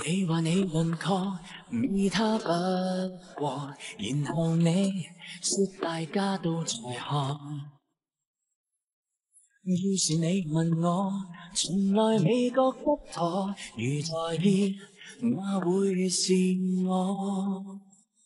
你話你輪廓與他不和，然後你說大家都在看。要是你問我，從來未覺得妥，如在意，那會是我。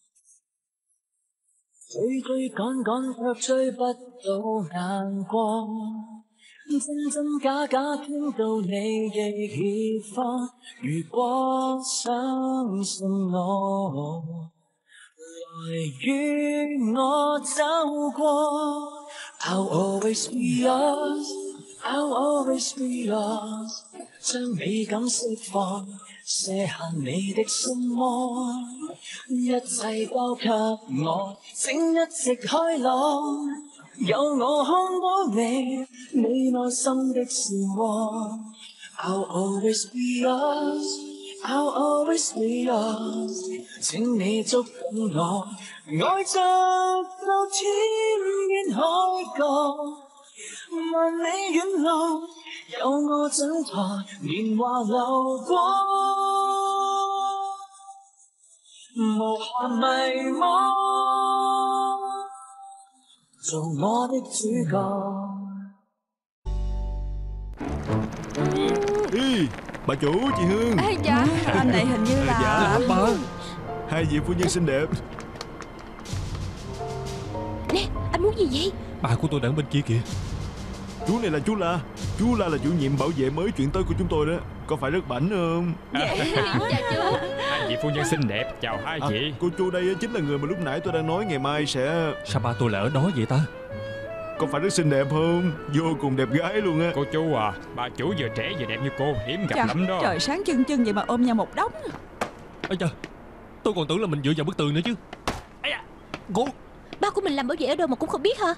追追趕趕卻追不到眼光，真真假假傾到你亦怯慌。如果相信我，來與我走過。I'll always be yours, I'll always be yours。將美感釋放，卸下你的心魔，一切交給我，請一直開朗。有我看到你，你內心的笑窩。I'll always be yours, I'll always be yours。請你捉緊我，愛着到天邊海角，萬里遠路，有我掌舵，年華流過，無限迷惘，做我的主角。 Ê, bà chủ, chị Hương. Dạ, anh này hình như là... Dạ, bà. Hai vị phu nhân xinh đẹp. Nè, anh muốn gì vậy? Bà của tôi đang bên kia kìa. Chú này là chú La. Chú La là chủ nhiệm bảo vệ mới chuyển tới của chúng tôi đó. Có phải rất bảnh không? Dạ chú. Hai vị phu nhân xinh đẹp, chào hai vị. Cô chú đây chính là người mà lúc nãy tôi đang nói ngày mai sẽ... Sao ba tôi lại ở đó vậy ta? Có phải rất xinh đẹp không? Vô cùng đẹp gái luôn á. Cô chú à, bà chủ vừa trẻ vừa đẹp như cô, hiếm gặp lắm đó. Trời sáng chân chân vậy mà ôm nhau một đống. Ây da, tôi còn tưởng là mình dựa vào bức tường nữa chứ. Ây da, cô... Ba của mình làm bảo vệ ở đâu mà cũng không biết hả?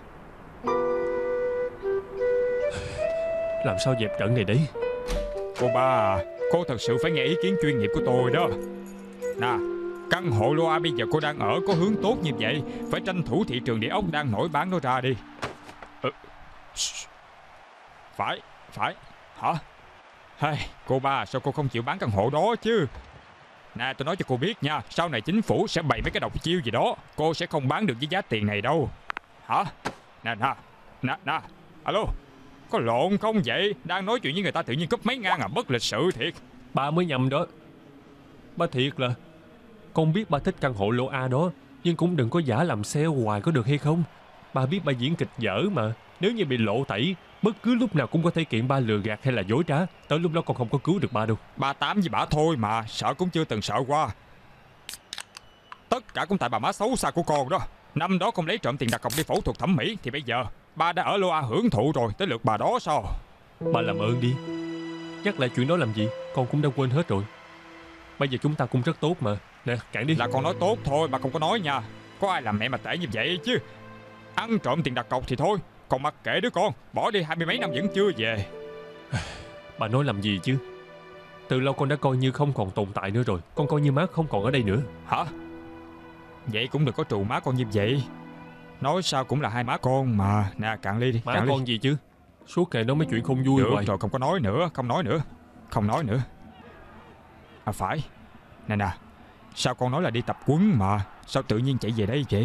Làm sao dẹp trận này đấy? Cô ba à, cô thật sự phải nghe ý kiến chuyên nghiệp của tôi đó. Nè, căn hộ lô A bây giờ cô đang ở có hướng tốt như vậy, phải tranh thủ thị trường địa ốc đang nổi bán nó ra đi. Phải, hả? Hey, cô ba sao cô không chịu bán căn hộ đó chứ? Nè tôi nói cho cô biết nha, sau này chính phủ sẽ bày mấy cái độc chiêu gì đó, cô sẽ không bán được với giá tiền này đâu. Hả? Nè, alo, có lộn không vậy? Đang nói chuyện với người ta tự nhiên cúp mấy ngang à, bất lịch sự thiệt. Ba mới nhầm đó. Ba thiệt là con biết ba thích căn hộ lô A đó, nhưng cũng đừng có giả làm sale hoài có được hay không? Ba biết ba diễn kịch dở mà. Nếu như bị lộ tẩy, bất cứ lúc nào cũng có thể kiện ba lừa gạt hay là dối trá. Tới lúc đó con không có cứu được ba đâu. Ba tám với bả thôi mà, sợ cũng chưa từng sợ qua. Tất cả cũng tại bà má xấu xa của con đó. Năm đó con lấy trộm tiền đặt cọc đi phẫu thuật thẩm mỹ, thì bây giờ ba đã ở lô A hưởng thụ rồi, tới lượt bà đó sao? Ba làm ơn đi. Nhắc lại chuyện đó làm gì? Con cũng đã quên hết rồi. Bây giờ chúng ta cũng rất tốt mà. Nè, cản đi. Là con nói tốt thôi, bà không có nói nha. Có ai làm mẹ mà tệ như vậy chứ? Ăn trộm tiền đặt cọc thì thôi, còn mặc kệ đứa con, bỏ đi 20 mấy năm vẫn chưa về. Bà nói làm gì chứ? Từ lâu con đã coi như không còn tồn tại nữa rồi. Con coi như má không còn ở đây nữa. Hả? Vậy cũng đừng có trù má con như vậy. Nói sao cũng là hai má con mà. Nè cạn ly đi. Má cạn con ly. gì chứ? Suốt ngày nói mấy chuyện không vui được hoài. Rồi không có nói nữa. Không nói nữa. À phải. Nè, sao con nói là đi tập quấn mà sao tự nhiên chạy về đây vậy?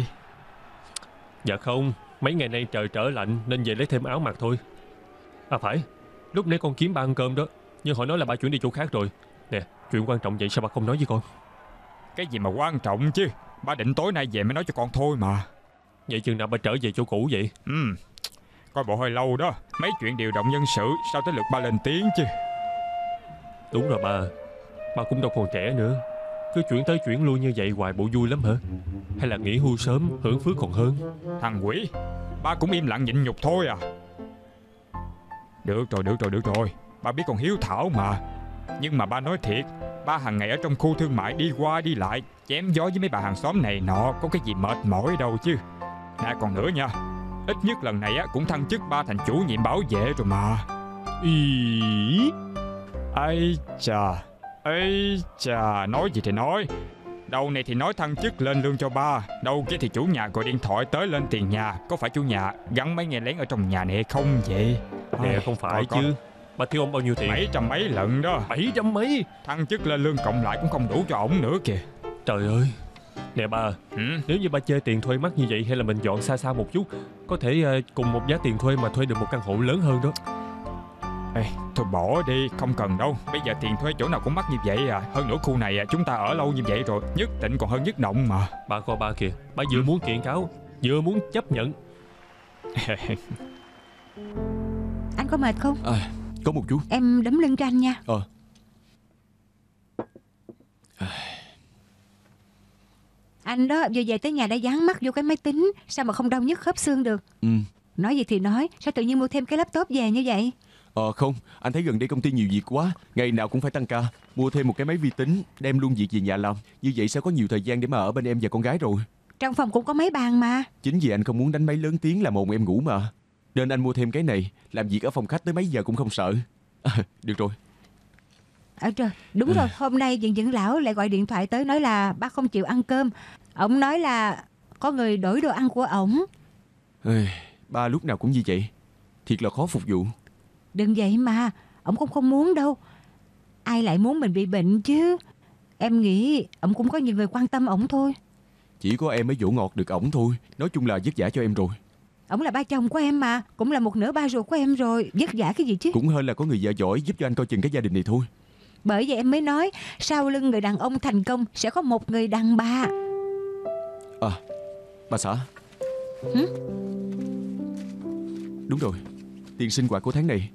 Dạ không, mấy ngày nay trời trở lạnh nên về lấy thêm áo mặc thôi. À phải, lúc nãy con kiếm ba ăn cơm đó, nhưng họ nói là ba chuyển đi chỗ khác rồi. Nè, chuyện quan trọng vậy sao ba không nói với con? Cái gì mà quan trọng chứ? Ba định tối nay về mới nói cho con thôi mà. Vậy chừng nào ba trở về chỗ cũ vậy? Coi bộ hơi lâu đó. Mấy chuyện điều động nhân sự sao tới lượt ba lên tiếng chứ? Đúng rồi ba cũng đâu còn trẻ nữa. Cứ chuyển tới chuyển lui như vậy hoài bộ vui lắm hả? Hay là nghỉ hưu sớm hưởng phước còn hơn? Thằng quỷ, ba cũng im lặng nhịn nhục thôi à. Được rồi. Ba biết con hiếu thảo mà. Nhưng mà ba nói thiệt, ba hàng ngày ở trong khu thương mại đi qua đi lại, chém gió với mấy bà hàng xóm này nọ, có cái gì mệt mỏi đâu chứ. Nè còn nữa nha, ít nhất lần này á cũng thăng chức ba thành chủ nhiệm bảo vệ rồi mà. Ý. Ây chà, nói gì thì nói. Đầu này thì nói thăng chức lên lương cho ba, đầu kia thì chủ nhà gọi điện thoại tới lên tiền nhà. Có phải chủ nhà gắn mấy nghe lén ở trong nhà này hay không vậy? Nè không phải chứ. Bà thiếu ông bao nhiêu tiền? 700 mấy lần đó. 700 mấy? Thăng chức lên lương cộng lại cũng không đủ cho ổng nữa kìa. Trời ơi. Nè bà, nếu như bà chê tiền thuê mắc như vậy, hay là mình dọn xa xa một chút, có thể cùng một giá tiền thuê mà thuê được một căn hộ lớn hơn đó. Ê, thôi bỏ đi, không cần đâu. Bây giờ tiền thuê chỗ nào cũng mắc như vậy à. Hơn nữa khu này chúng ta ở lâu như vậy rồi, nhất định còn hơn nhất động mà. Bà coi bà kìa, bà vừa muốn kiện cáo, vừa muốn chấp nhận. Anh có mệt không? Có một chút. Em đấm lưng cho anh nha. Anh đó vừa về tới nhà đã dán mắt vô cái máy tính, sao mà không đau nhức khớp xương được. Nói gì thì nói, sao tự nhiên mua thêm cái laptop về như vậy? Không, anh thấy gần đây công ty nhiều việc quá, ngày nào cũng phải tăng ca. Mua thêm một cái máy vi tính, đem luôn việc về nhà làm. Như vậy sẽ có nhiều thời gian để mà ở bên em và con gái rồi. Trong phòng cũng có máy bàn mà. Chính vì anh không muốn đánh máy lớn tiếng làm ồn em ngủ mà, nên anh mua thêm cái này. Làm việc ở phòng khách tới mấy giờ cũng không sợ. Được rồi. Trời, đúng rồi, hôm nay Dượng lão lại gọi điện thoại tới nói là bác không chịu ăn cơm. Ổng nói là có người đổi đồ ăn của ổng. Ba lúc nào cũng như vậy, thiệt là khó phục vụ. Đừng vậy mà, ổng cũng không muốn đâu. Ai lại muốn mình bị bệnh chứ. Em nghĩ ổng cũng có nhiều người quan tâm ổng thôi. Chỉ có em mới dỗ ngọt được ổng thôi. Nói chung là vất vả cho em rồi. Ổng là ba chồng của em mà, cũng là một nửa ba ruột của em rồi. Vất vả cái gì chứ. Cũng hơn là có người vợ giỏi giúp cho anh coi chừng cái gia đình này thôi. Bởi vậy em mới nói, sau lưng người đàn ông thành công sẽ có một người đàn bà. Bà xã. Đúng rồi, tiền sinh hoạt của tháng này.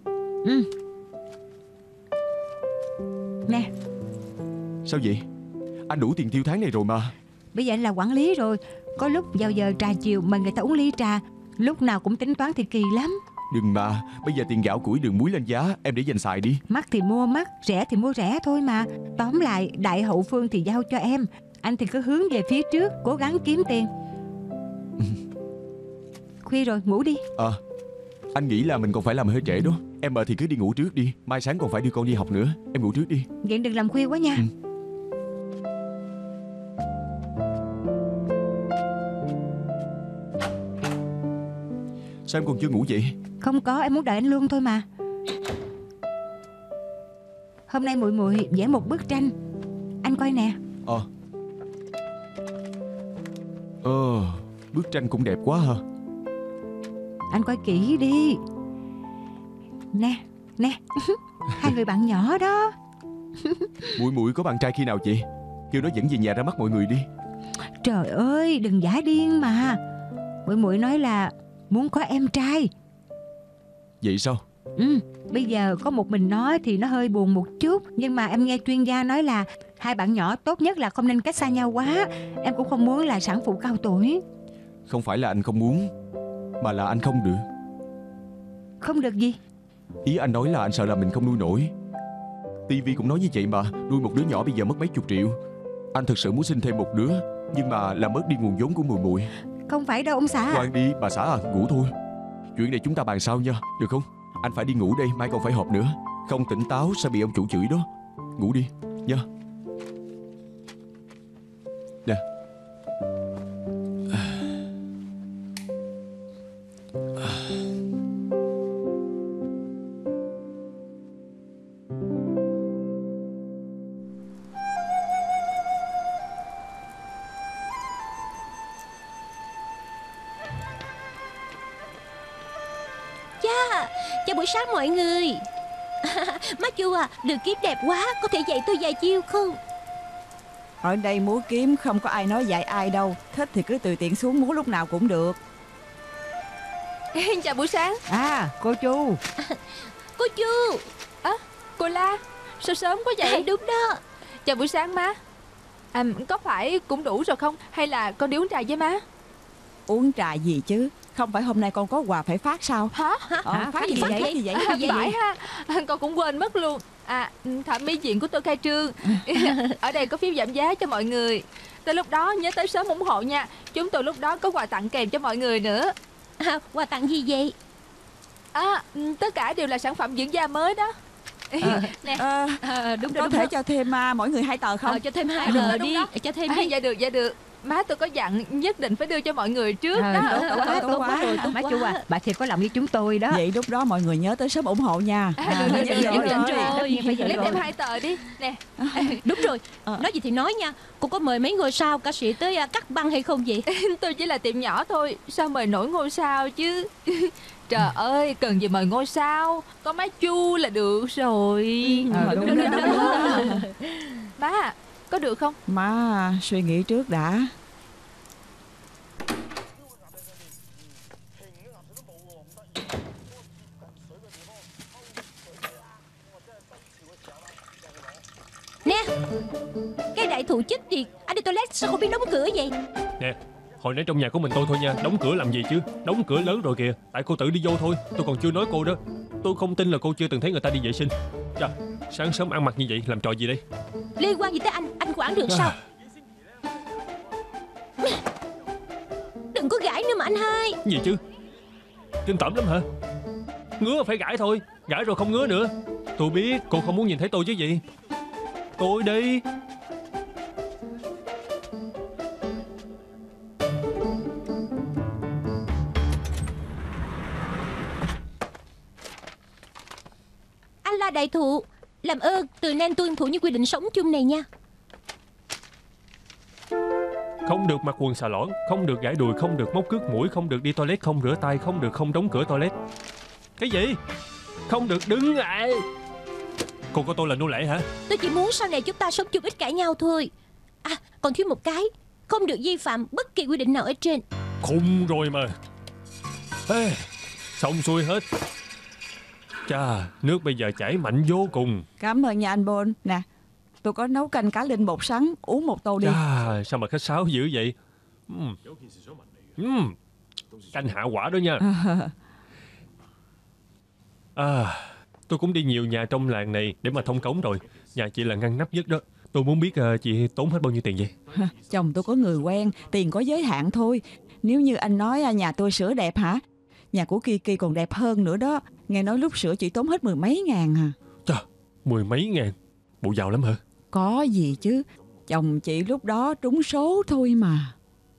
Nè. Sao vậy? Anh đủ tiền tiêu tháng này rồi mà. Bây giờ anh là quản lý rồi, có lúc vào giờ trà chiều mà người ta uống ly trà, lúc nào cũng tính toán thì kỳ lắm. Đừng mà, bây giờ tiền gạo củi đường muối lên giá, em để dành xài đi. Mắc thì mua mắc, rẻ thì mua rẻ thôi mà. Tóm lại, đại hậu phương thì giao cho em. Anh thì cứ hướng về phía trước, cố gắng kiếm tiền. Khuya rồi, ngủ đi. Anh nghĩ là mình còn phải làm hơi trễ đó. Em thì cứ đi ngủ trước đi, mai sáng còn phải đưa con đi học nữa. Em ngủ trước đi. Vậy đừng làm khuya quá nha. Sao em còn chưa ngủ vậy? Không có, em muốn đợi anh luôn thôi mà. Hôm nay muội vẽ một bức tranh, anh coi nè. Bức tranh cũng đẹp quá ha. Anh coi kỹ đi. Nè, nè. Hai người bạn nhỏ đó. Muội có bạn trai khi nào chị? Kêu nó dẫn về nhà ra mắt mọi người đi. Trời ơi, đừng giả điên mà. Muội nói là muốn có em trai. Vậy sao? Bây giờ có một mình nó thì nó hơi buồn một chút. Nhưng mà em nghe chuyên gia nói là hai bạn nhỏ tốt nhất là không nên cách xa nhau quá. Em cũng không muốn là sản phụ cao tuổi. Không phải là anh không muốn, mà là anh không được. Không được gì? Ý anh nói là anh sợ là mình không nuôi nổi. TV cũng nói như vậy mà. Nuôi một đứa nhỏ bây giờ mất mấy chục triệu. Anh thực sự muốn sinh thêm một đứa, nhưng mà làm mất đi nguồn vốn của muội. Không phải đâu ông xã. Khoan đi bà xã à, ngủ thôi. Chuyện này chúng ta bàn sau nha, được không? Anh phải đi ngủ đây, mai còn phải họp nữa. Không tỉnh táo sẽ bị ông chủ chửi đó. Ngủ đi nha. Nè. Chào buổi sáng mọi người. Má Chu à, đường kiếm đẹp quá, có thể dạy tôi vài chiêu không? Ở đây múa kiếm không có ai nói dạy ai đâu. Thích thì cứ tùy tiện xuống múa lúc nào cũng được. Chào buổi sáng. Cô Chu. Cô Chu. Cô La, sao sớm quá vậy? Đúng đó. Chào buổi sáng má. Có phải cũng đủ rồi không? Hay là con đi uống trà với má? Uống trà gì chứ? Không phải hôm nay con có quà phải phát sao? Hả? Phát gì vậy? Phải ha. Con cũng quên mất luôn. Thẩm mỹ viện của tôi khai trương. Ở đây có phiếu giảm giá cho mọi người. Tới lúc đó nhớ tới sớm ủng hộ nha. Chúng tôi lúc đó có quà tặng kèm cho mọi người nữa. Quà tặng gì vậy? Tất cả đều là sản phẩm dưỡng da mới đó. Nè. Đúng có thể cho thêm mỗi người 2 tờ không? Cho thêm 2 tờ đi. Cho thêm đi. Dạ được. Má tôi có dặn nhất định phải đưa cho mọi người trước đó. Tốt quá rồi, má Chu à, bà thiệt có lòng với chúng tôi đó. Vậy lúc đó mọi người nhớ tới sớm ủng hộ nha. Phải Lấy thêm 2 tờ đi nè. Đúng rồi, nói gì thì nói nha. Cô có mời mấy ngôi sao ca sĩ tới cắt băng hay không vậy? Tôi chỉ là tiệm nhỏ thôi, sao mời nổi ngôi sao chứ. Trời ơi, cần gì mời ngôi sao, có má Chu là được rồi. Đúng. Má, có được không? Má suy nghĩ trước đã. Nè, cái đại thụ chết tiệt, anh đi toilet sao không biết đóng cửa vậy? Nè, hồi nãy trong nhà của mình tôi thôi nha. Đóng cửa làm gì chứ? Đóng cửa lớn rồi kìa. Tại cô tự đi vô thôi. Tôi còn chưa nói cô đó. Tôi không tin là cô chưa từng thấy người ta đi vệ sinh. Chà, sáng sớm ăn mặc như vậy làm trò gì đây? Liên quan gì tới anh quản được sao? Đừng có gãi nữa mà anh hai. Gì chứ? Kinh tởm lắm hả? Ngứa phải gãi thôi. Gãi rồi không ngứa nữa. Tôi biết cô không muốn nhìn thấy tôi chứ gì. Tôi đi. Anh là đại thụ, làm ơn từ nay tuân thủ những quy định sống chung này nha. Không được mặc quần xà lõn, không được gãi đùi, không được móc cước mũi, không được đi toilet, không rửa tay, không được không đóng cửa toilet. Cái gì? Không được đứng lại. Cô coi tôi là nô lệ hả? Tôi chỉ muốn sau này chúng ta sống chung ít cãi nhau thôi. À, còn thiếu một cái, không được vi phạm bất kỳ quy định nào ở trên. Khùng rồi mà. Ê, xong xuôi hết. Chà, nước bây giờ chảy mạnh vô cùng. Cảm ơn nha anh Bon. Nè, tôi có nấu canh cá linh bột sắn, uống một tô đi. Chà, sao mà khách sáo dữ vậy? Canh hạ quả đó nha. Tôi cũng đi nhiều nhà trong làng này để mà thông cống rồi. Nhà chị là ngăn nắp nhất đó. Tôi muốn biết chị tốn hết bao nhiêu tiền vậy? Chồng tôi có người quen, tiền có giới hạn thôi. Nếu như anh nói nhà tôi sửa đẹp hả? Nhà của Kiki còn đẹp hơn nữa đó. Nghe nói lúc sửa chỉ tốn hết 10 mấy ngàn à. Chà, 10 mấy ngàn. Bộ giàu lắm hả? Có gì chứ. Chồng chị lúc đó trúng số thôi mà.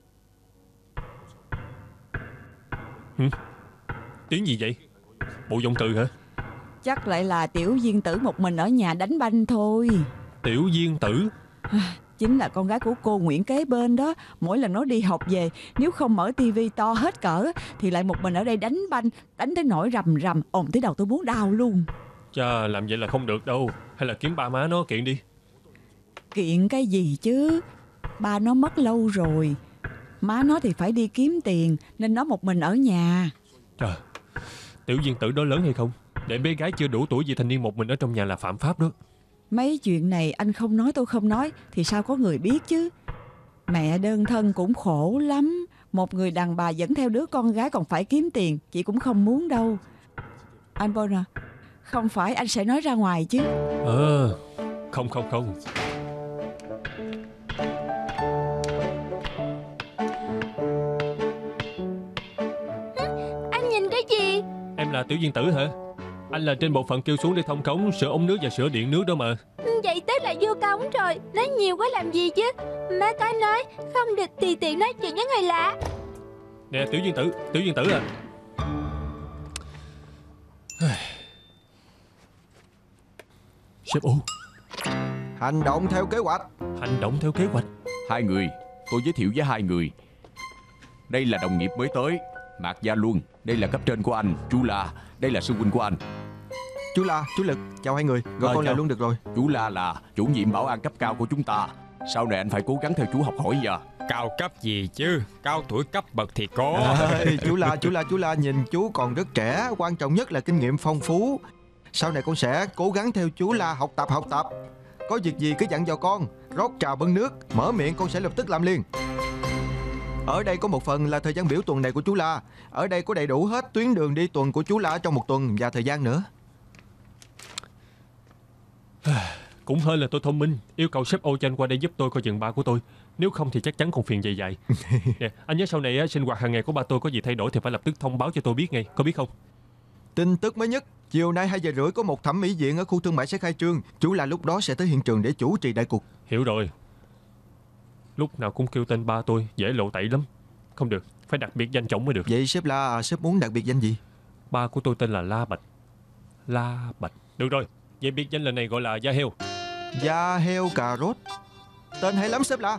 Tiếng gì vậy? Bộ giọng từ hả? Chắc lại là Tiểu Viên Tử một mình ở nhà đánh banh thôi. Tiểu Viên Tử? Chính là con gái của cô Nguyễn kế bên đó. Mỗi lần nó đi học về, nếu không mở tivi to hết cỡ thì lại một mình ở đây đánh banh. Đánh tới nỗi rầm rầm, ồn tới đầu tôi muốn đau luôn. Chà, làm vậy là không được đâu. Hay là kiếm ba má nó kiện đi. Kiện cái gì chứ? Ba nó mất lâu rồi. Má nó thì phải đi kiếm tiền, nên nó một mình ở nhà. Trời, Tiểu Viên Tử đó lớn hay không? Để bé gái chưa đủ tuổi vị thành niên một mình ở trong nhà là phạm pháp đó. Mấy chuyện này anh không nói tôi không nói thì sao có người biết chứ. Mẹ đơn thân cũng khổ lắm. Một người đàn bà dẫn theo đứa con gái còn phải kiếm tiền, chị cũng không muốn đâu. Anh Bon à, không phải anh sẽ nói ra ngoài chứ? Không. Anh nhìn cái gì? Em là Tiểu Viên Tử hả? Anh là trên bộ phận kêu xuống để thông cống, sửa ống nước và sửa điện nước đó mà. Vậy tức là vô cống rồi. Nói nhiều quá làm gì chứ? Má có nói không được tùy tiện nói chuyện với người lạ. Nè Tiểu Viên Tử à. Sếp U. Hành động theo kế hoạch. Hành động theo kế hoạch. Hai người, tôi giới thiệu với hai người. Đây là đồng nghiệp mới tới, Mạc Gia Luân. Đây là cấp trên của anh, chú La. Đây là sư huynh của anh. Chú La, chú Lực, chào hai người. Gọi con là luôn được rồi. Chú La là chủ nhiệm bảo an cấp cao của chúng ta. Sau này anh phải cố gắng theo chú học hỏi giờ. Cao cấp gì chứ, cao tuổi cấp bậc thì có. Chú La, nhìn chú còn rất trẻ. Quan trọng nhất là kinh nghiệm phong phú. Sau này con sẽ cố gắng theo chú La học tập. Có việc gì cứ dặn dò con. Rót trà bưng nước, mở miệng con sẽ lập tức làm liền. Ở đây có một phần là thời gian biểu tuần này của chú La. Ở đây có đầy đủ hết tuyến đường đi tuần của chú La trong một tuần và thời gian nữa. Cũng hơi là tôi thông minh. Yêu cầu sếp O cho anh qua đây giúp tôi coi chừng ba của tôi. Nếu không thì chắc chắn còn phiền dài. Nè, anh nhớ sau này sinh hoạt hàng ngày của ba tôi có gì thay đổi thì phải lập tức thông báo cho tôi biết ngay. Có biết không? Tin tức mới nhất, chiều nay 2 giờ rưỡi có một thẩm mỹ viện ở khu thương mại sẽ khai trương. Chú La lúc đó sẽ tới hiện trường để chủ trì đại cuộc. Hiểu rồi. Lúc nào cũng kêu tên ba tôi, dễ lộ tẩy lắm. Không được, phải đặt biệt danh chồng mới được. Vậy sếp La, sếp muốn đặt biệt danh gì? Ba của tôi tên là La Bạch. La Bạch. Được rồi, vậy biệt danh lần này gọi là Da Heo. Da heo cà rốt. Tên hay lắm sếp La.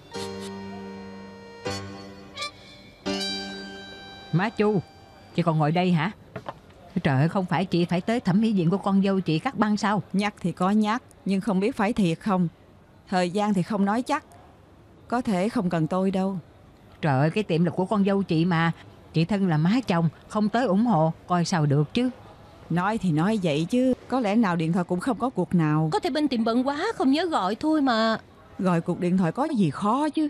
Má Chu, chị còn ngồi đây hả? Trời ơi, không phải chị phải tới thẩm mỹ viện của con dâu chị cắt băng sao? Nhắc thì có nhắc, nhưng không biết phải thiệt không. Thời gian thì không nói chắc. Có thể không cần tôi đâu. Trời ơi, cái tiệm là của con dâu chị mà. Chị thân là má chồng, không tới ủng hộ coi sao được chứ. Nói thì nói vậy chứ có lẽ nào điện thoại cũng không có cuộc nào. Có thể bên tiệm bận quá không nhớ gọi thôi mà. Gọi cuộc điện thoại có gì khó chứ.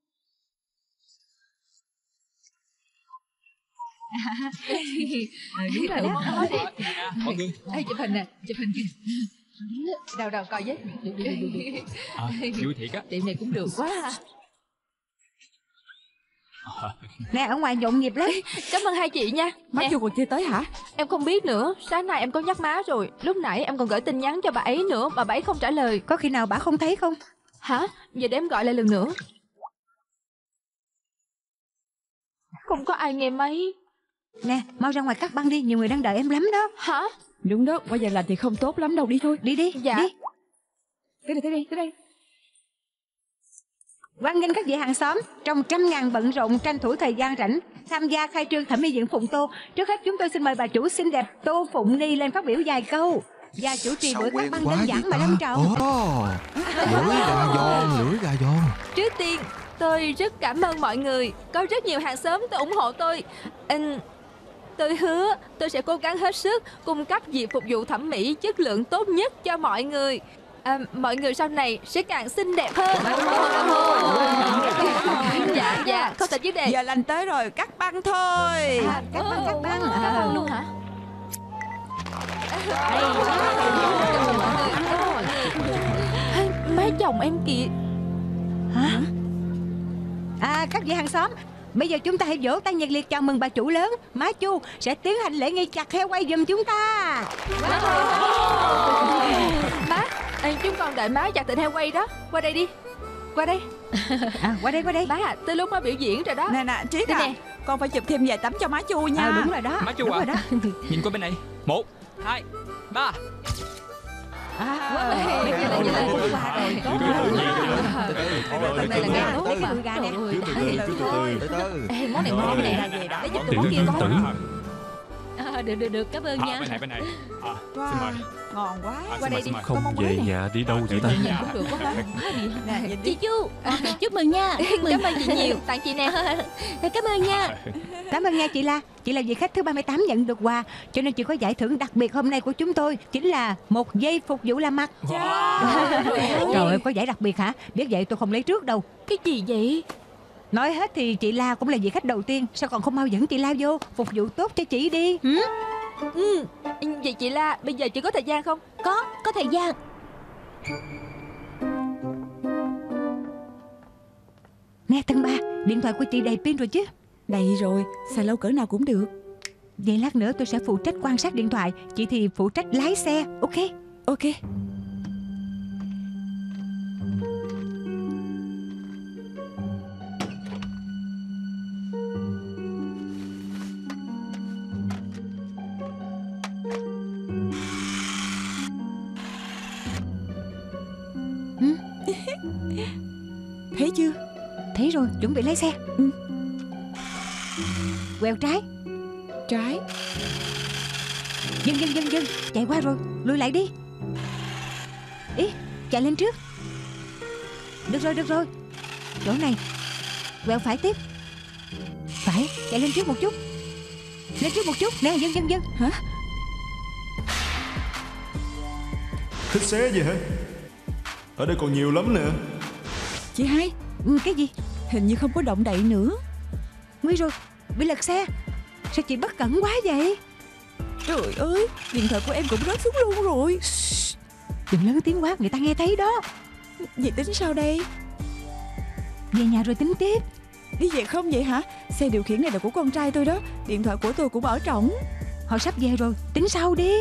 Đúng rồi đó. Mọi người. Ê, chụp hình nè, chụp hình kìa. Đâu coi với. Vui thiệt á. Tiệm này cũng được quá ha. Nè, ở ngoài nhộn nhịp lắm. Cảm ơn hai chị nha. Má Chu còn chưa tới hả? Em không biết nữa. Sáng nay em có nhắc má rồi. Lúc nãy em còn gửi tin nhắn cho bà ấy nữa mà bà ấy không trả lời. Có khi nào bà không thấy không? Hả? Giờ để em gọi lại lần nữa. Không có ai nghe máy. Nè, mau ra ngoài cắt băng đi, nhiều người đang đợi em lắm đó. Hả? Đúng đó, qua giờ lành thì không tốt lắm đâu. Đi thôi. Đi đi. Dạ. Đi. Tới đây. Hoan nghênh các vị hàng xóm trong trăm ngàn bận rộn tranh thủ thời gian rảnh tham gia khai trương thẩm mỹ viện Phụng Tô. Trước hết chúng tôi xin mời bà chủ xinh đẹp Tô Phụng Ni lên phát biểu vài câu. Và chủ trì buổi cắt băng đơn giản mà long trọng. Lưỡi gà giòn. Trước tiên, tôi rất cảm ơn mọi người. Có rất nhiều hàng xóm tới ủng hộ tôi. Tôi hứa tôi sẽ cố gắng hết sức cung cấp việc phục vụ thẩm mỹ chất lượng tốt nhất cho mọi người. Mọi người sau này sẽ càng xinh đẹp hơn. Dạ, không thể vấn đề. Giờ lành tới rồi, cắt băng thôi. Cắt băng. Luôn hả? Má chồng em kìa. Hả? Các vị hàng xóm, bây giờ chúng ta hãy vỗ tay nhiệt liệt chào mừng bà chủ lớn má Chu sẽ tiến hành lễ nghi chặt heo quay giùm chúng ta. Má, chúng con đợi má chặt thịt heo quay đó. Qua đây đi. Qua đây. Qua đây. Má, tới lúc má biểu diễn rồi đó. Nè, Triết à, nè. con phải chụp thêm vài tấm cho má Chu nha. Đúng rồi đó. Má Chu đúng à? rồi đó. Nhìn qua bên này. 1, 2, 3. Lần này là ngày tốt mà. Món này ngon nè. Để giúp tôi món kia coi. Được, cảm ơn nha. Bên này. Wow, Xin mời. ngon quá. Qua đây đi. Không về nhà đi đâu vậy ta? Cũng được quá má. Nè, nhìn Chị đi. Chu, chúc mừng nha. Cảm ơn chị nhiều. Tặng chị nè. Cảm ơn nha. Cảm ơn nha chị La. Chị là vị khách thứ 38 nhận được quà, cho nên chị có giải thưởng đặc biệt hôm nay của chúng tôi chính là 1 giây phục vụ làm mặt. Trời ơi, có giải đặc biệt hả? Biết vậy tôi không lấy trước đâu. Cái gì vậy? Nói hết thì chị La cũng là vị khách đầu tiên, sao còn không mau dẫn chị La vô phục vụ tốt cho chị đi. Vậy chị La, bây giờ chị có thời gian không? Có thời gian. Nè Tân Ba, điện thoại của chị đầy pin rồi chứ? Đầy rồi, xài lâu cỡ nào cũng được. Vậy lát nữa tôi sẽ phụ trách quan sát điện thoại, chị thì phụ trách lái xe, ok? Ok. Thấy chưa? Thấy rồi, chuẩn bị lái xe. Quẹo trái. Trái. Dừng, chạy qua rồi, lùi lại đi. Ý, chạy lên trước. Được rồi. Chỗ này. Quẹo phải tiếp. Phải, chạy lên trước một chút. Lên trước một chút, nè, dừng. Hả? Thích xé gì hả? Ở đây còn nhiều lắm nè. Chị hai, cái gì? hình như không có động đậy nữa. Nguy rồi, bị lật xe. Sao chị bất cẩn quá vậy? Trời ơi, điện thoại của em cũng rớt xuống luôn rồi. Đừng lớn tiếng quá, người ta nghe thấy đó. Vậy tính sao đây? Về nhà rồi tính tiếp. Đi về không vậy hả? Xe điều khiển này là của con trai tôi đó. Điện thoại của tôi cũng ở trỏng. Họ sắp về rồi, tính sau đi.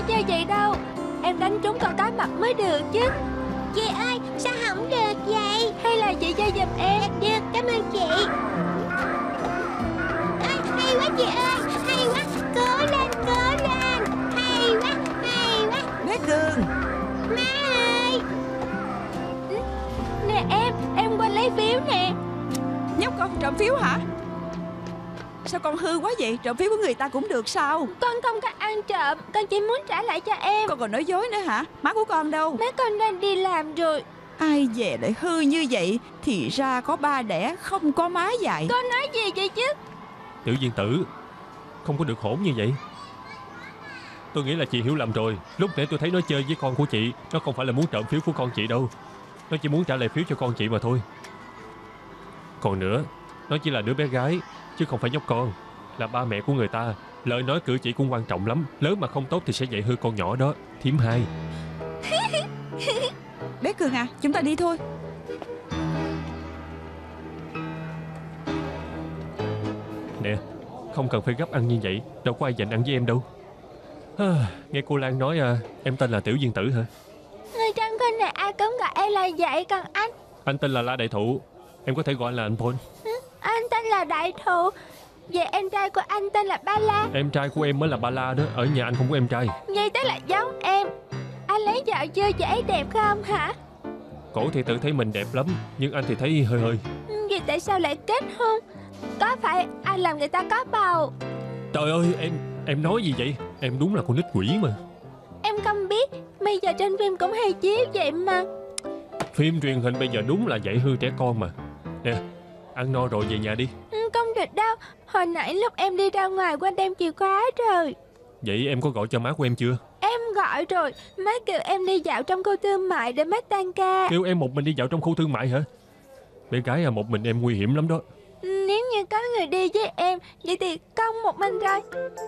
chơi vậy đâu. Em đánh trúng con cá mập mới được chứ. Chị ơi, sao không được vậy? Hay là chị chơi giùm em? Được, cảm ơn chị. Hay quá chị ơi, hay quá. Cố lên, cố lên. Hay quá, hay quá. Bé Cường, Má ơi. Nè em quên lấy phiếu nè. nhóc con trộm phiếu hả? Sao con hư quá vậy? Trộm phiếu của người ta cũng được sao? Con không có ăn trộm, con chỉ muốn trả lại cho em. Con còn nói dối nữa hả? Má của con đâu? Má con đang đi làm rồi. Ai về lại hư như vậy? Thì ra có ba đẻ không có má dạy. Con nói gì vậy chứ? Tiểu Viên Tử, không có được hỗn như vậy. Tôi nghĩ là chị hiểu lầm rồi. Lúc nãy tôi thấy nó chơi với con của chị, nó không phải là muốn trộm phiếu của con chị đâu. Nó chỉ muốn trả lại phiếu cho con chị mà thôi. Còn nữa, nó chỉ là đứa bé gái chứ không phải nhóc con. Là ba mẹ của người ta, lời nói cử chỉ cũng quan trọng lắm. Lớn mà không tốt thì sẽ dạy hư con nhỏ đó. Thím Hai. Bé Cường à, chúng ta đi thôi. Nè, không cần phải gấp ăn như vậy. Đâu có ai dành ăn với em đâu. Nghe cô Lan nói em tên là Tiểu Viên Tử hả? Người trong kênh này ai cũng gọi em là vậy. Còn anh? Anh tên là La Đại Thụ. Em có thể gọi là anh Paul. Anh tên là Đại Thụ. Vậy em trai của anh tên là Ba La. Em trai của em mới là Ba La đó. Ở nhà anh không có em trai. Vậy tức là giống em. Anh lấy vợ chưa? Chị ấy đẹp không hả? Cổ thì tự thấy mình đẹp lắm, nhưng anh thì thấy hơi hơi. Vậy tại sao lại kết hôn? Có phải anh làm người ta có bầu? Trời ơi, em nói gì vậy? Em đúng là con nít quỷ mà. Không biết. Bây giờ trên phim cũng hay chiếu vậy mà. Phim truyền hình bây giờ đúng là dạy hư trẻ con mà. Nè, ăn no rồi về nhà đi. Không được đâu. Hồi nãy lúc em đi ra ngoài quên đem chìa khóa rồi. Vậy em có gọi cho má của em chưa? Em gọi rồi. Má kêu em đi dạo trong khu thương mại để má tan ca. Kêu em một mình đi dạo trong khu thương mại hả? Bé gái một mình em nguy hiểm lắm đó. Nếu như có người đi với em, vậy thì con một mình rồi.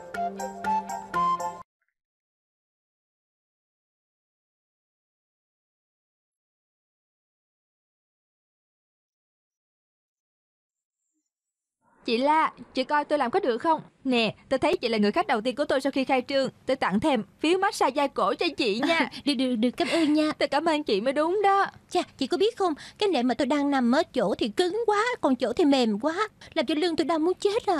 Chị La, chị coi tôi làm có được không? Nè, tôi thấy chị là người khách đầu tiên của tôi sau khi khai trương. Tôi tặng thêm phiếu massage da cổ cho chị nha. Được, cảm ơn nha. Tôi cảm ơn chị mới đúng đó. Chà, chị có biết không, cái nệm mà tôi đang nằm ở chỗ thì cứng quá, còn chỗ thì mềm quá, làm cho lưng tôi đau muốn chết à.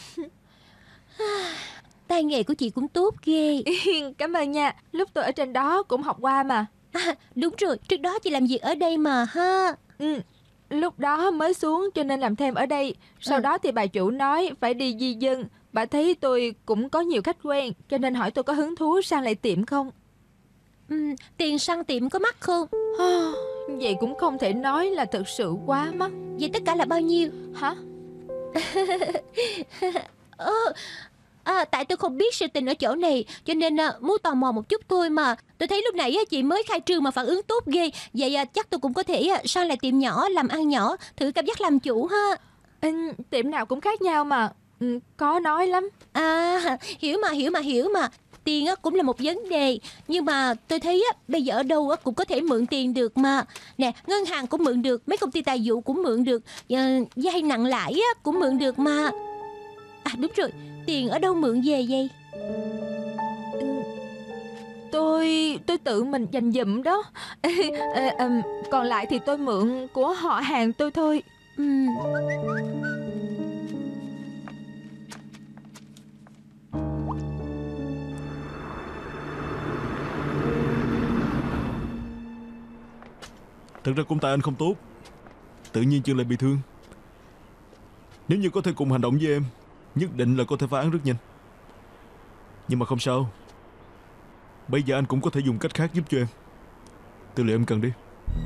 Tay nghề của chị cũng tốt ghê. Cảm ơn nha. Lúc tôi ở trên đó cũng học qua mà. Đúng rồi, trước đó chị làm việc ở đây mà ha. Lúc đó mới xuống cho nên làm thêm ở đây. Sau đó thì bà chủ nói phải đi di dân. Bà thấy tôi cũng có nhiều khách quen, cho nên hỏi tôi có hứng thú sang lại tiệm không. Tiền săn tiệm có mắc không? Vậy cũng không thể nói là thực sự quá mắc. Vậy tất cả là bao nhiêu? Hả? Tại tôi không biết sự tình ở chỗ này, cho nên muốn tò mò một chút thôi mà. Tôi thấy lúc nãy chị mới khai trương mà phản ứng tốt ghê. Vậy chắc tôi cũng có thể sang lại tiệm nhỏ, làm ăn nhỏ, thử cảm giác làm chủ ha. Tiệm nào cũng khác nhau mà. Có nói lắm. Hiểu mà. Tiền cũng là một vấn đề. Nhưng mà tôi thấy bây giờ ở đâu cũng có thể mượn tiền được mà. Nè, ngân hàng cũng mượn được, mấy công ty tài vụ cũng mượn được, vay nặng lãi cũng mượn được mà. Đúng rồi, tiền ở đâu mượn về vậy? Tôi tự mình dành dụm đó. Còn lại thì tôi mượn của họ hàng tôi thôi. Thật ra cũng tại anh không tốt, tự nhiên Chương lại bị thương. Nếu như có thể cùng hành động với em, nhất định là có thể phá án rất nhanh. Nhưng mà không sao, bây giờ anh cũng có thể dùng cách khác giúp cho em. Tư liệu em cần đi.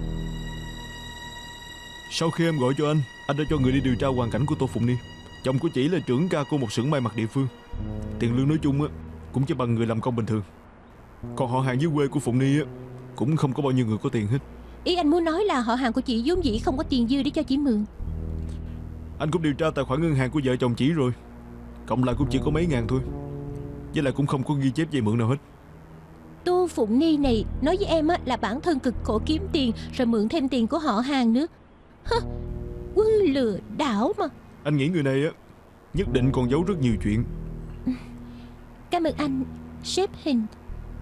Sau khi em gọi cho anh đã cho người đi điều tra hoàn cảnh của Tô Phụng Ni. Chồng của chị là trưởng ca của một xưởng may mặc địa phương. Tiền lương nói chung cũng chỉ bằng người làm công bình thường. Còn họ hàng dưới quê của Phụng Ni cũng không có bao nhiêu người có tiền hết. Ý anh muốn nói là họ hàng của chị vốn dĩ không có tiền dư để cho chị mượn. Anh cũng điều tra tài khoản ngân hàng của vợ chồng chị rồi, cộng lại cũng chỉ có mấy ngàn thôi. Với lại cũng không có ghi chép vay mượn nào hết. Tô Phụng Ni này nói với em là bản thân cực khổ kiếm tiền rồi mượn thêm tiền của họ hàng nữa. Quân lừa đảo mà. Anh nghĩ người này nhất định còn giấu rất nhiều chuyện. Cảm ơn anh, sếp Hình.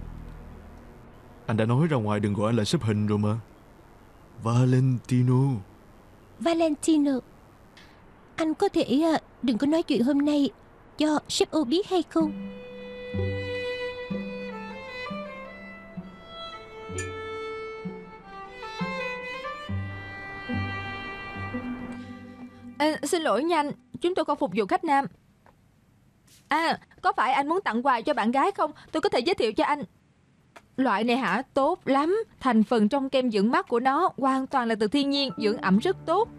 Anh đã nói ra ngoài đừng gọi anh là xếp hình rồi mà. Valentino. Valentino. Anh có thể đừng có nói chuyện hôm nay cho sếp ô biết hay không? Xin lỗi nha anh, chúng tôi không phục vụ khách nam. Có phải anh muốn tặng quà cho bạn gái không? Tôi có thể giới thiệu cho anh. Loại này hả? Tốt lắm. Thành phần trong kem dưỡng mắt của nó hoàn toàn là từ thiên nhiên, dưỡng ẩm rất tốt.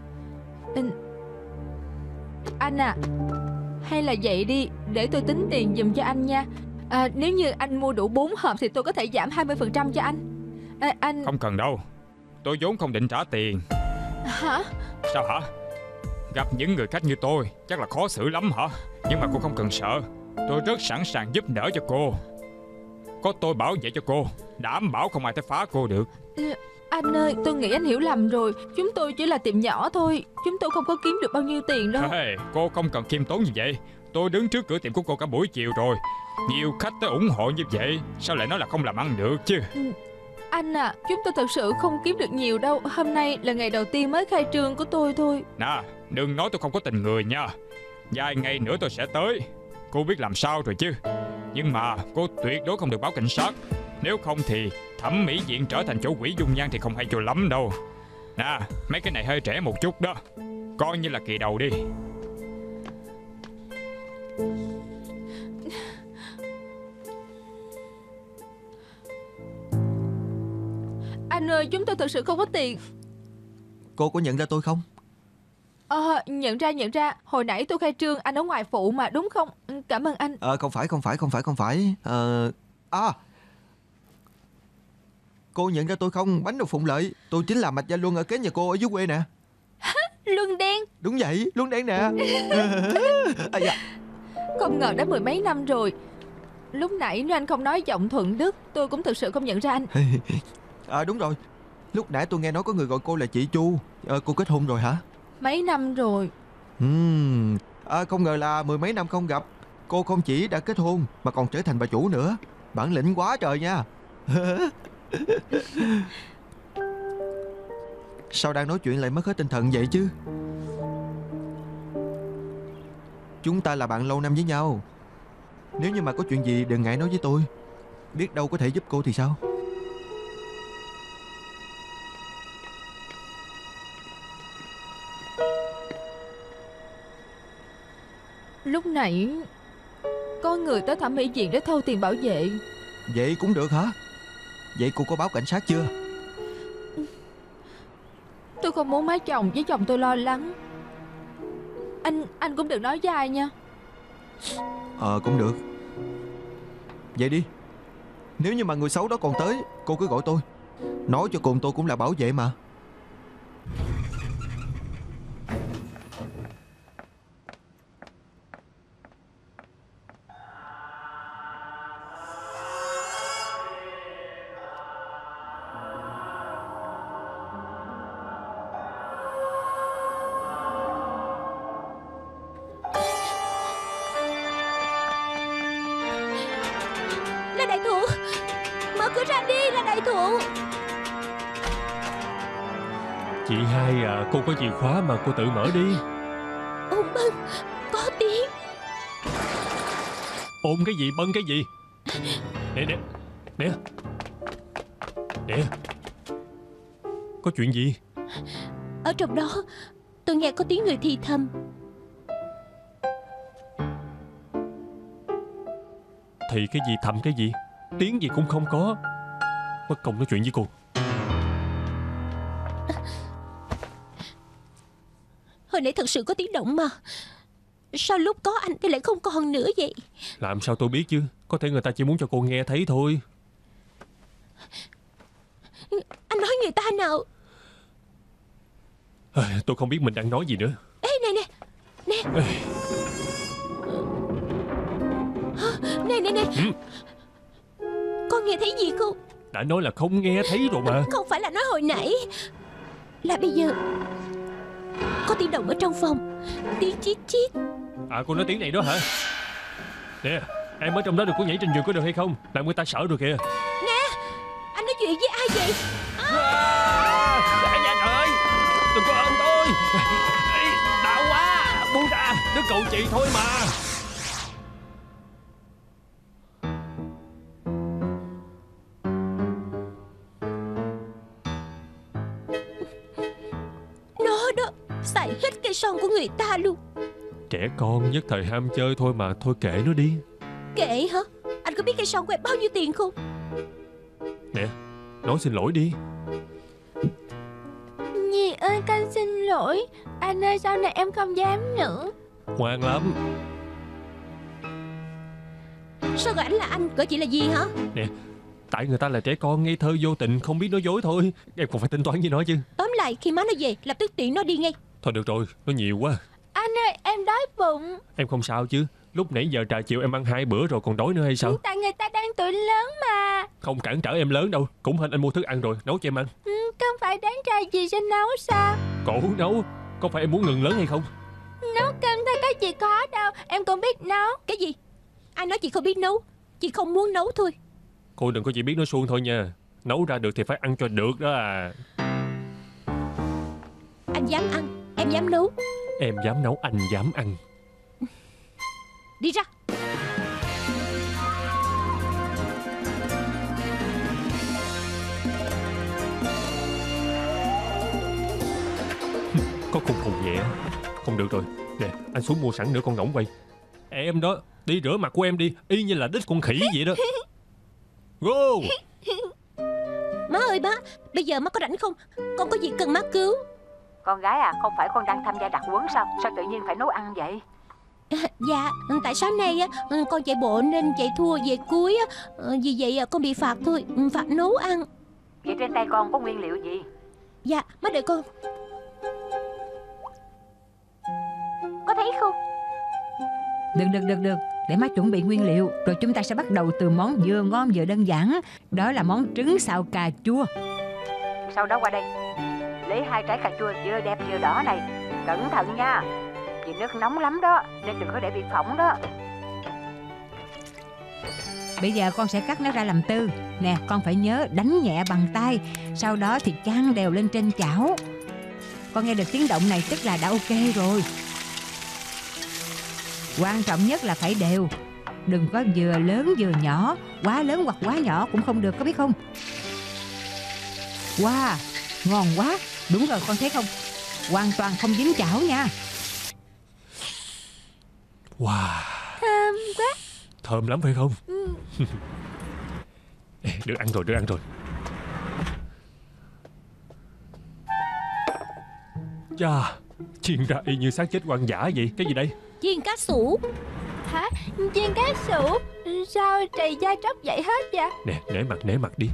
Anh à, hay là vậy đi, để tôi tính tiền giùm cho anh nha. Nếu như anh mua đủ 4 hộp thì tôi có thể giảm 20% cho anh. Anh... Không cần đâu, tôi vốn không định trả tiền. Hả? Sao hả? Gặp những người khách như tôi chắc là khó xử lắm hả? Nhưng mà cô không cần sợ, tôi rất sẵn sàng giúp đỡ cho cô. Có tôi bảo vệ cho cô, đảm bảo không ai thể phá cô được. Anh ơi, tôi nghĩ anh hiểu lầm rồi. Chúng tôi chỉ là tiệm nhỏ thôi, chúng tôi không có kiếm được bao nhiêu tiền đâu. Cô không cần khiêm tốn như vậy. Tôi đứng trước cửa tiệm của cô cả buổi chiều rồi. Nhiều khách tới ủng hộ như vậy, sao lại nói là không làm ăn được chứ? Anh à, chúng tôi thật sự không kiếm được nhiều đâu. Hôm nay là ngày đầu tiên mới khai trương của tôi thôi. Nè, đừng nói tôi không có tình người nha. Vài ngày nữa tôi sẽ tới. Cô biết làm sao rồi chứ. Nhưng mà cô tuyệt đối không được báo cảnh sát. Nếu không thì thẩm mỹ viện trở thành chỗ quỷ dung nhan thì không hay cho lắm đâu. Nè, mấy cái này hơi trẻ một chút đó. Coi như là kỳ đầu đi. Anh ơi, chúng tôi thật sự không có tiền. Cô có nhận ra tôi không? Nhận ra. Hồi nãy tôi khai trương anh ở ngoài phụ mà, đúng không? Cảm ơn anh. Không phải. Cô nhận ra tôi không? Bánh đậu phụng lợi. Tôi chính là Mạch Gia Luân ở kế nhà cô ở dưới quê nè. Luân đen. Đúng vậy, Luân đen nè. Không ngờ đã 10 mấy năm rồi. Lúc nãy nếu anh không nói giọng Thuận Đức, tôi cũng thực sự không nhận ra anh. Đúng rồi. Lúc nãy tôi nghe nói có người gọi cô là chị Chu. Cô kết hôn rồi hả? Mấy năm rồi. Không ngờ là 10 mấy năm không gặp, cô không chỉ đã kết hôn mà còn trở thành bà chủ nữa. Bản lĩnh quá trời nha. Sao đang nói chuyện lại mất hết tinh thần vậy chứ? Chúng ta là bạn lâu năm với nhau. Nếu như mà có chuyện gì đừng ngại nói với tôi. Biết đâu có thể giúp cô thì sao? Lúc nãy có người tới thẩm mỹ viện để thâu tiền bảo vệ. Vậy cũng được hả? Vậy cô có báo cảnh sát chưa? Tôi không muốn má chồng với chồng tôi lo lắng. Anh cũng đừng nói với ai nha. Cũng được. Vậy đi. Nếu như mà người xấu đó còn tới, cô cứ gọi tôi. Nói cho cùng tôi cũng là bảo vệ mà. Là đại thụ. Mở cửa ra đi, là đại thụ. Chị hai à, cô có chìa khóa mà cô tự mở đi. Ôm Bân, có tiếng. Ôm cái gì, Bân cái gì? Nè. Có chuyện gì? Ở trong đó tôi nghe có tiếng người thì thầm. Thì cái gì thầm cái gì? Tiếng gì cũng không có. Mất công nói chuyện với cô. Hồi nãy thật sự có tiếng động mà. Sao lúc có anh thì lại không còn nữa vậy? Làm sao tôi biết chứ? Có thể người ta chỉ muốn cho cô nghe thấy thôi. Anh nói người ta nào? Tôi không biết mình đang nói gì nữa. Ê, nè. Nè. Con nghe thấy gì không? Đã nói là không nghe thấy rồi mà. Không phải là nói hồi nãy. Là bây giờ có tiếng động ở trong phòng. Tiếng chít chít. À, cô nói tiếng này đó hả? Nè, em ở trong đó đừng có nhảy trên giường có được hay không? Làm người ta sợ rồi kìa. Nè. vậy? Đại gia trời ơi, đừng có ôm tôi. Đau quá, buông ra, đứa cậu chị thôi mà. Nó đó, xài hết cây son của người ta luôn. Trẻ con nhất thời ham chơi thôi mà, thôi kệ nó đi. Kệ hả? Anh có biết cây son của em bao nhiêu tiền không? Nè, nói xin lỗi đi. Dì ơi con xin lỗi. Anh ơi sau này em không dám nữa. Ngoan lắm. Sao gọi anh là anh, gọi chị là gì hả? Nè, tại người ta là trẻ con ngây thơ vô tình, không biết nói dối thôi. Em còn phải tính toán với nó chứ. Tóm lại khi má nó về lập tức tiện nó đi ngay. Thôi được rồi, nó nhiều quá. Anh ơi em đói bụng. Em không sao chứ? Lúc nãy giờ trà chiều em ăn 2 bữa rồi còn đói nữa hay sao? Tại người ta đang tuổi lớn mà. Không cản trở em lớn đâu. Cũng hên anh mua thức ăn rồi, nấu cho em ăn. Không phải đáng ra gì sẽ nấu sao? Cổ nấu. Có phải em muốn ngừng lớn hay không? Nấu cơm thôi có gì khó đâu. Em cũng biết nấu. Cái gì? Ai nói chị không biết nấu? Chị không muốn nấu thôi. Cô đừng có chỉ biết nói suông thôi nha. Nấu ra được thì phải ăn cho được đó à. Anh dám ăn, em dám nấu. Em dám nấu, anh dám ăn. Đi ra. Có khùng khùng nhẹ. Không được rồi. Nè, anh xuống mua sẵn nửa con ngỗng quay. Em đó, đi rửa mặt của em đi. Y như là đít con khỉ vậy đó. Go. Má ơi má, bây giờ má có rảnh không? Con có gì cần má cứu. Con gái à, không phải con đang tham gia đặc huấn sao? Sao tự nhiên phải nấu ăn vậy? Dạ, tại sáng nay con chạy bộ nên chạy thua về cuối. Vì vậy con bị phạt thôi, phạt nấu ăn. Vậy trên tay con có nguyên liệu gì? Dạ, má đợi con. Có thấy không? Được. Để má chuẩn bị nguyên liệu. Rồi chúng ta sẽ bắt đầu từ món vừa ngon vừa đơn giản. Đó là món trứng xào cà chua. Sau đó qua đây, lấy 2 trái cà chua vừa đẹp vừa đỏ này. Cẩn thận nha, vì nước nóng lắm đó, nên đừng có để bị phỏng đó. Bây giờ con sẽ cắt nó ra làm tư. Nè, con phải nhớ đánh nhẹ bằng tay. Sau đó thì chan đều lên trên chảo. Con nghe được tiếng động này tức là đã ok rồi. Quan trọng nhất là phải đều. Đừng có vừa lớn vừa nhỏ. Quá lớn hoặc quá nhỏ cũng không được, có biết không? Wow, ngon quá. Đúng rồi, con thấy không? Hoàn toàn không dính chảo nha. Wow, Thơm quá. thơm lắm phải không? Được ăn rồi. Chà, chiên ra y như xác chết hoang dã vậy. Cái gì đây? Chiên cá sủ. Hả? Chiên cá sủ? Sao trầy da tróc vậy hết vậy? Nè, nể mặt đi.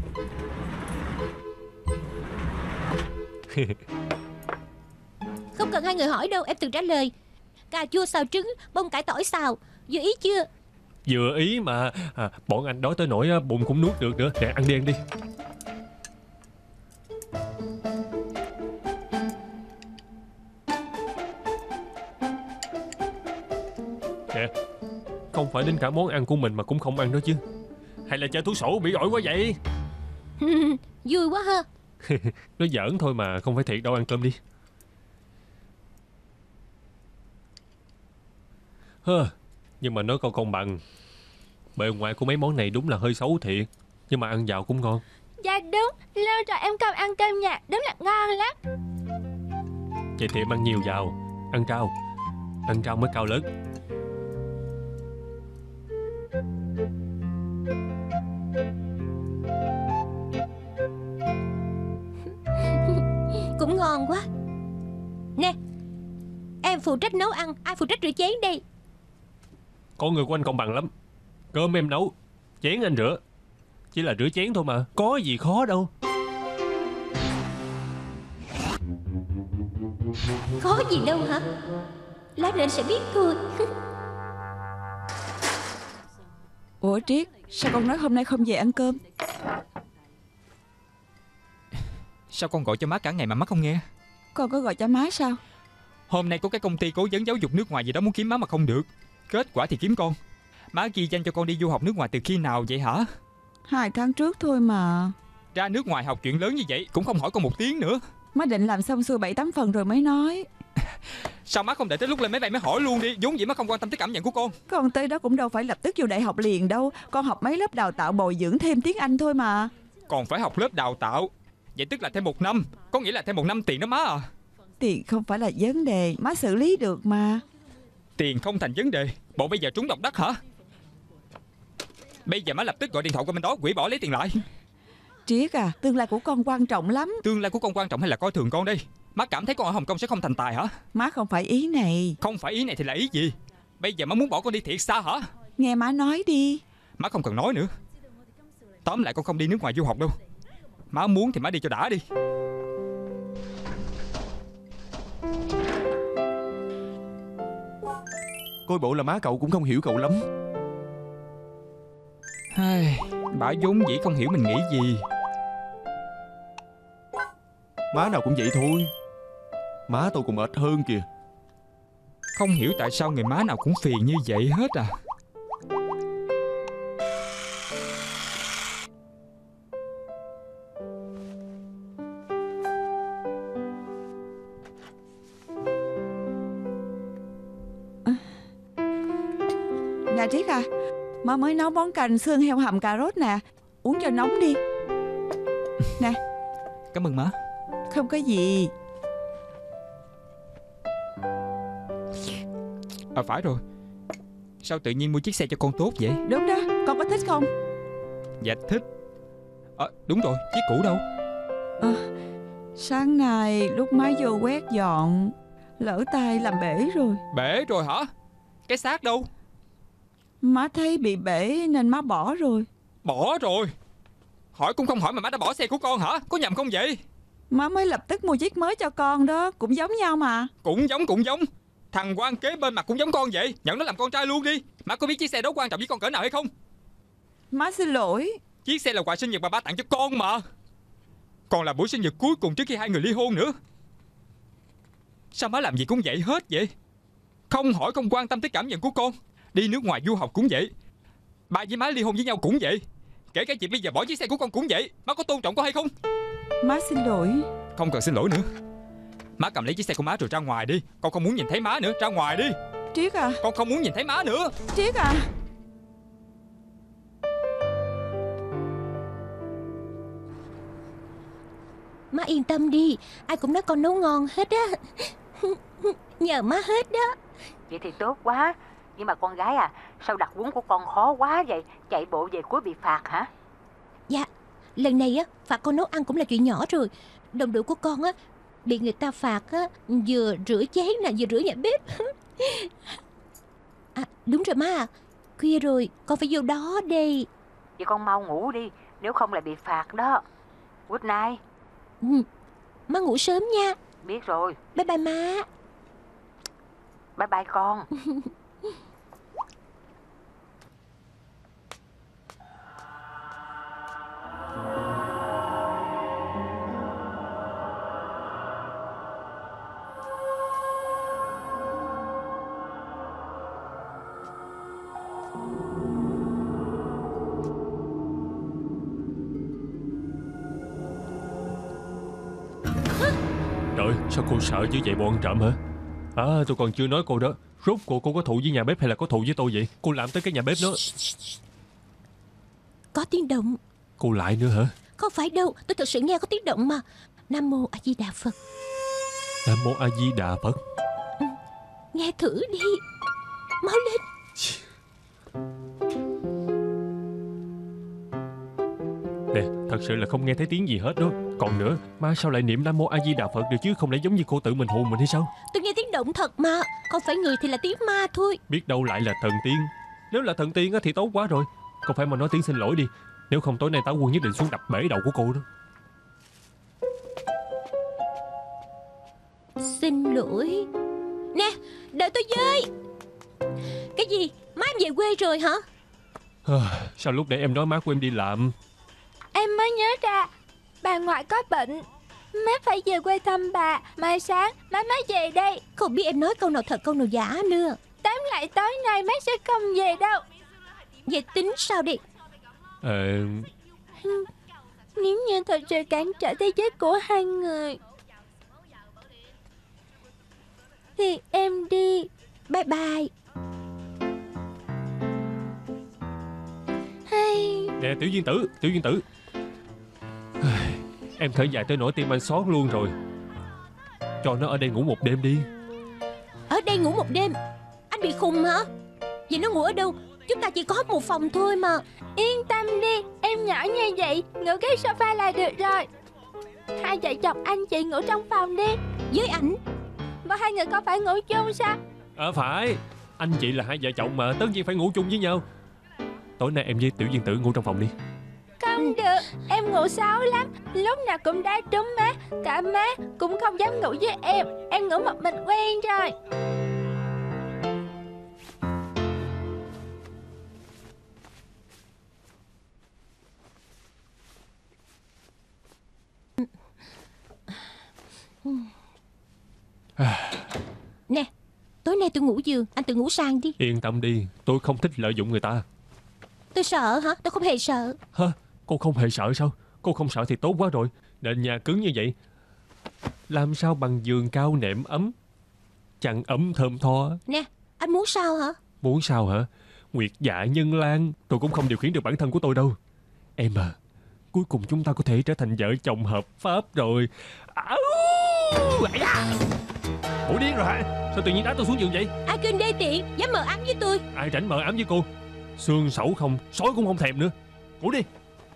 Không cần hai người hỏi đâu, em tự trả lời. Cà chua xào trứng, bông cải tỏi xào. Vừa ý chưa? Vừa ý mà. Bọn anh đói tới nỗi bụng cũng nuốt được nữa. Nè, ăn đi. Nè, không phải đến cả món ăn của mình mà cũng không ăn đó chứ. Hay là chơi thuốc sổ bị ổi quá vậy? Vui quá ha. Nó giỡn thôi mà, không phải thiệt đâu. Ăn cơm đi. Nhưng mà nói câu công bằng, bề ngoài của mấy món này đúng là hơi xấu thiệt, nhưng mà ăn vào cũng ngon. Dạ đúng, lâu rồi em không ăn cơm nhà, đúng là ngon lắm. Vậy thì em ăn nhiều vào. Ăn rau mới cao lớn. Cũng ngon quá. Nè, em phụ trách nấu ăn, ai phụ trách rửa chén đây? Con người của anh công bằng lắm. Cơm em nấu, chén anh rửa. Chỉ là rửa chén thôi mà, có gì khó đâu. Khó gì đâu hả? Lát nữa anh sẽ biết thôi. Ủa Triết, sao con nói hôm nay không về ăn cơm? Sao con gọi cho má cả ngày mà má không nghe? Con có gọi cho má sao? Hôm nay có cái công ty cố vấn giáo dục nước ngoài gì đó muốn kiếm má mà không được. Kết quả thì kiếm con. Má ghi danh cho con đi du học nước ngoài từ khi nào vậy hả? 2 tháng trước thôi mà. Ra nước ngoài học chuyện lớn như vậy cũng không hỏi con một tiếng nữa. Má định làm xong xuôi 7-8 phần rồi mới nói. Sao má không đợi tới lúc lên máy bay mới hỏi luôn đi? Vốn dĩ má không quan tâm tới cảm nhận của con. Con tới đó cũng đâu phải lập tức vô đại học liền đâu. Con học mấy lớp đào tạo bồi dưỡng thêm tiếng Anh thôi mà. Còn phải học lớp đào tạo. Vậy tức là thêm 1 năm. Có nghĩa là thêm 1 năm tiền đó má à. Tiền không phải là vấn đề, má xử lý được mà. Tiền không thành vấn đề. Bộ bây giờ trúng độc đắc hả? Bây giờ má lập tức gọi điện thoại qua bên đó hủy bỏ lấy tiền lại. Triết à, tương lai của con quan trọng lắm. Tương lai của con quan trọng hay là coi thường con đây? Má cảm thấy con ở Hồng Kông sẽ không thành tài hả? Má không phải ý này. Không phải ý này thì là ý gì? Bây giờ má muốn bỏ con đi thiệt xa hả? Nghe má nói đi. Má không cần nói nữa. Tóm lại con không đi nước ngoài du học đâu. Má muốn thì má đi cho đã đi. Coi bộ là má cậu cũng không hiểu cậu lắm. Bà vốn dĩ không hiểu mình nghĩ gì. Má nào cũng vậy thôi. Má tôi còn mệt hơn kìa. Không hiểu tại sao người má nào cũng phiền như vậy hết à. Nè Triết à, má mới nấu món canh xương heo hầm cà rốt nè. Uống cho nóng đi. Nè. Cảm ơn má. Không có gì. À phải rồi. Sao tự nhiên mua chiếc xe cho con tốt vậy? Đúng đó, con có thích không? Dạ thích. Đúng rồi, chiếc cũ đâu? Sáng nay lúc má vô quét dọn, lỡ tay làm bể rồi. Bể rồi hả? Cái xác đâu? Má thấy bị bể nên má bỏ rồi. Bỏ rồi? Hỏi cũng không hỏi mà má đã bỏ xe của con hả? Có nhầm không vậy? Má mới lập tức mua chiếc mới cho con đó. Cũng giống nhau mà. Cũng giống. Thằng quan kế bên mặt cũng giống con vậy. Nhận nó làm con trai luôn đi. Má có biết chiếc xe đó quan trọng với con cỡ nào hay không? Má xin lỗi. Chiếc xe là quà sinh nhật mà ba tặng cho con mà. Còn là buổi sinh nhật cuối cùng trước khi hai người ly hôn nữa. Sao má làm gì cũng vậy hết vậy? Không hỏi không quan tâm tới cảm nhận của con. Đi nước ngoài du học cũng vậy. Ba với má ly hôn với nhau cũng vậy. Kể cả chị bây giờ bỏ chiếc xe của con cũng vậy. Má có tôn trọng con hay không? Má xin lỗi. Không cần xin lỗi nữa. Má cầm lấy chiếc xe của má rồi ra ngoài đi. Con không muốn nhìn thấy má nữa. Ra ngoài đi. Triết à. Con không muốn nhìn thấy má nữa. Triết à. Má yên tâm đi. Ai cũng nói con nấu ngon hết á. Nhờ má hết đó. Vậy thì tốt quá. Nhưng mà con gái à, sao đặt vốn của con khó quá vậy? Chạy bộ về cuối bị phạt hả? Dạ, lần này á phạt con nấu ăn cũng là chuyện nhỏ rồi. Đồng đội của con á bị người ta phạt á, vừa rửa chén nè, vừa rửa nhà bếp. À đúng rồi má à, khuya rồi, con phải vô đó đi. Vậy con mau ngủ đi, nếu không lại bị phạt đó. Good night. Má ngủ sớm nha. Biết rồi. Bye bye má. Bye bye con. Trời, sao cô sợ dữ vậy bộ ăn trộm hả? À, tôi còn chưa nói cô đó. Rốt cuộc cô có thù với nhà bếp hay là có thù với tôi vậy? Cô làm tới cái nhà bếp đó. Có tiếng động. Cô lại nữa hả? Không phải đâu, tôi thực sự nghe có tiếng động mà. Nam Mô A Di Đà Phật. Nam Mô A Di Đà Phật. Nghe thử đi. Mau lên. Nè, thật sự là không nghe thấy tiếng gì hết đó. Còn nữa, má sao lại niệm Nam Mô A Di Đà Phật được chứ? Không lẽ giống như cô tự mình hù mình hay sao? Tôi nghe tiếng động thật mà. Không phải người thì là tiếng ma thôi. Biết đâu lại là thần tiên. Nếu là thần tiên thì tốt quá rồi. Không phải mà nói tiếng xin lỗi đi. Nếu không tối nay Táo Quân nhất định xuống đập bể đầu của cô đó. Xin lỗi. Nè, đợi tôi với. Cái gì? Má em về quê rồi hả? Sao lúc nãy em nói má của em đi làm? Em mới nhớ ra bà ngoại có bệnh, má phải về quê thăm bà. Mai sáng má mới về đây. Không biết em nói câu nào thật câu nào giả nữa. Tóm lại tối nay má sẽ không về đâu. Vậy tính sao đi? Nếu như thật sự cản trở cái chết của hai người thì em đi. Bye bye. Hay Nè Tiểu Duyên Tử. Em thở dài tới nỗi tim anh xót luôn rồi. Cho nó ở đây ngủ một đêm đi. Ở đây ngủ một đêm? Anh bị khùng hả? Vậy nó ngủ ở đâu? Chúng ta chỉ có một phòng thôi mà. yên tâm đi, em nhỏ như vậy, ngủ cái sofa là được rồi. Hai vợ chồng anh chị ngủ trong phòng đi. Với ảnh? Mà hai người có phải ngủ chung sao? Phải. Anh chị là hai vợ chồng mà, tất nhiên phải ngủ chung với nhau. Tối nay em với Tiểu Duyên Tử ngủ trong phòng đi. Không được, em ngủ xấu lắm, lúc nào cũng đá trúng má. Cả má cũng không dám ngủ với em ngủ một mình quen rồi. Nè, tối nay tôi ngủ giường, anh tự ngủ sang đi. Yên tâm đi, tôi không thích lợi dụng người ta. Tôi sợ hả? Tôi không hề sợ. Hả? Cô không hề sợ sao? Cô không sợ thì tốt quá rồi. Nền nhà cứng như vậy, làm sao bằng giường cao nệm ấm, chăn ấm thơm tho. Nè, anh muốn sao hả? Muốn sao hả? Nguyệt dạ nhân lan, tôi cũng không điều khiển được bản thân của tôi đâu. Em à, cuối cùng chúng ta có thể trở thành vợ chồng hợp pháp rồi. Ủa điên rồi hả? Sao tự nhiên đá tôi xuống giường vậy? Ai kêu anh đê tiện, dám mờ ám với tôi? Ai rảnh mờ ám với cô? Xương sẩu không, sói cũng không thèm nữa. Ngủ đi.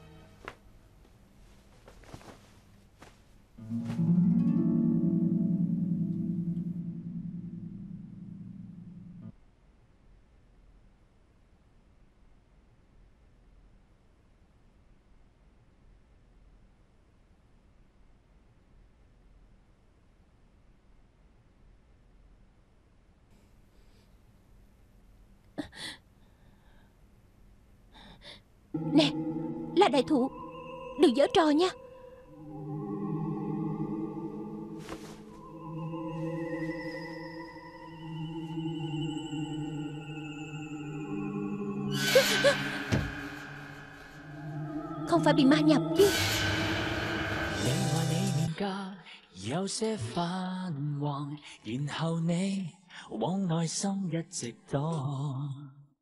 Nè, là đại thụ, đừng giở trò nha. Không phải bị ma nhập chứ? 你話你面頰有些泛黃，然後你往內心一直躲。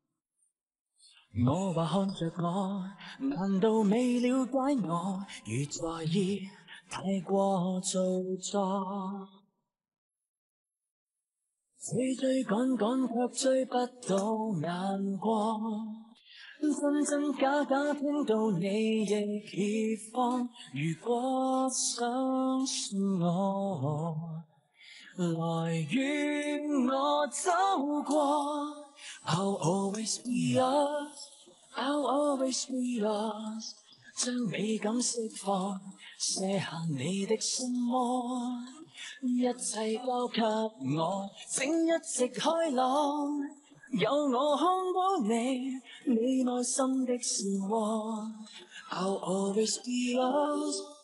我話看着我，難道未了解我？如在意太過做作，追追趕趕卻追不到眼光。真真假假聽到你亦揭放，如果相信我，來與我走過。I'll always be yours, I'll always be yours。將美感釋放，卸下你的心魔，一切交給我，請一直開朗。有我看到你，你內心的善惡。I'll always be yours。